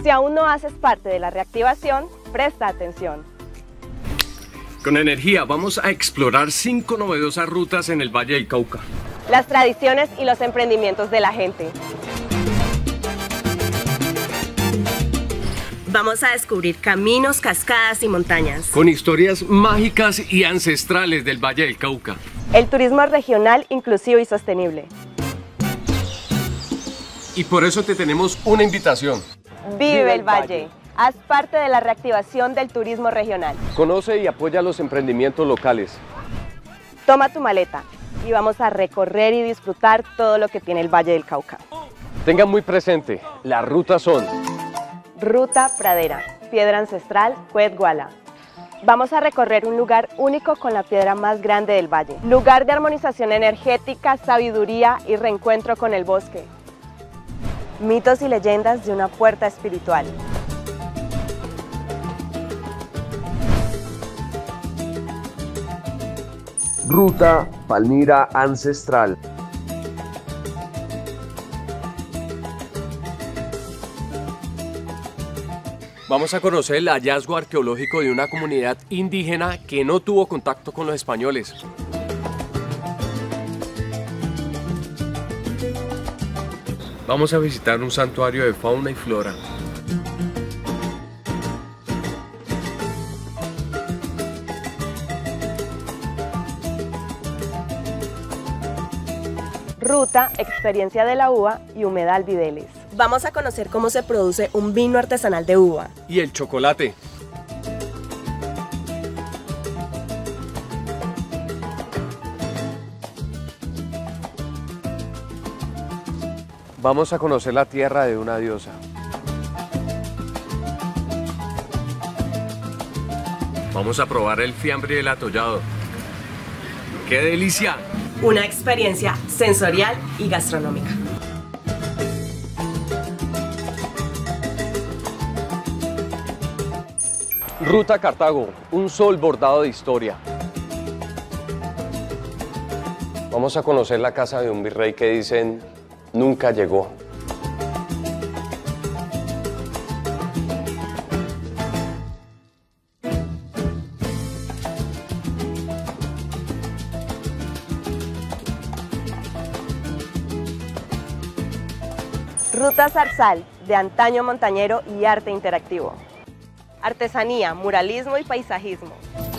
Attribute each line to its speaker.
Speaker 1: Si aún no haces parte de la reactivación, presta atención.
Speaker 2: Con energía vamos a explorar 5 novedosas rutas en el Valle del Cauca.
Speaker 1: Las tradiciones y los emprendimientos de la gente. Vamos a descubrir caminos, cascadas y montañas.
Speaker 2: Con historias mágicas y ancestrales del Valle del Cauca.
Speaker 1: El turismo regional, inclusivo y sostenible.
Speaker 2: Y por eso te tenemos una invitación.
Speaker 1: ¡Vive el Valle! Haz parte de la reactivación del turismo regional.
Speaker 2: Conoce y apoya los emprendimientos locales.
Speaker 1: Toma tu maleta y vamos a recorrer y disfrutar todo lo que tiene el Valle del Cauca.
Speaker 2: Tengan muy presente, las rutas son:
Speaker 1: Ruta Pradera, Piedra Ancestral, Cuetguala. Vamos a recorrer un lugar único con la piedra más grande del valle. Lugar de armonización energética, sabiduría y reencuentro con el bosque. Mitos y leyendas de una puerta espiritual.
Speaker 3: Ruta Palmira Ancestral.
Speaker 2: Vamos a conocer el hallazgo arqueológico de una comunidad indígena que no tuvo contacto con los españoles. Vamos a visitar un santuario de fauna y flora.
Speaker 1: Ruta Experiencia de la Uva y Humedal Videles. Vamos a conocer cómo se produce un vino artesanal de uva.
Speaker 2: Y el chocolate. Vamos a conocer la tierra de una diosa. Vamos a probar el fiambre del atollado. ¡Qué delicia!
Speaker 1: Una experiencia sensorial y gastronómica.
Speaker 2: Ruta Cartago, un sol bordado de historia. Vamos a conocer la casa de un virrey que dicen nunca llegó.
Speaker 1: Ruta Zarzal, de antaño montañero y arte interactivo. Artesanía, muralismo y paisajismo.